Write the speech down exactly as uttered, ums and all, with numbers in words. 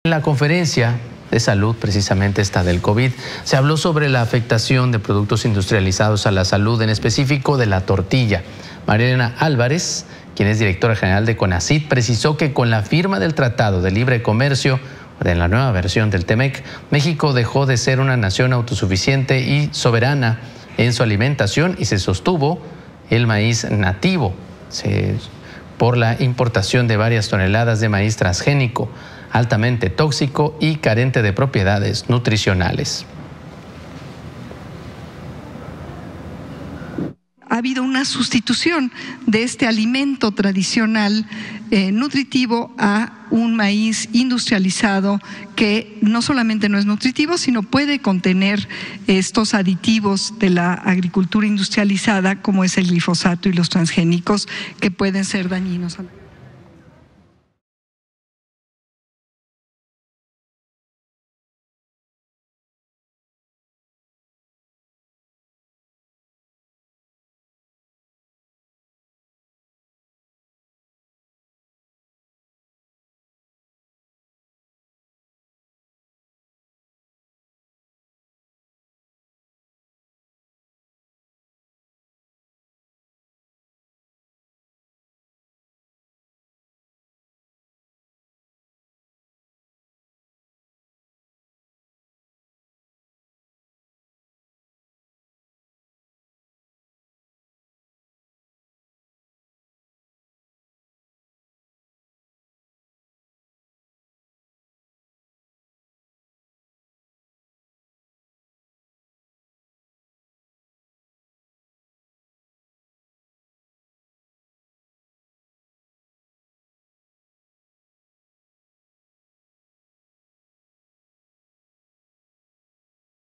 En la conferencia de salud, precisamente esta del COVID, se habló sobre la afectación de productos industrializados a la salud, en específico de la tortilla. María Elena Álvarez, quien es directora general de CONACYT, precisó que con la firma del Tratado de Libre Comercio, de la nueva versión del TEMEC, México dejó de ser una nación autosuficiente y soberana en su alimentación y se sostuvo el maíz nativo se, por la importación de varias toneladas de maíz transgénico, altamente tóxico y carente de propiedades nutricionales. Ha habido una sustitución de este alimento tradicional eh, nutritivo a un maíz industrializado que no solamente no es nutritivo, sino puede contener estos aditivos de la agricultura industrializada, como es el glifosato y los transgénicos, que pueden ser dañinos a la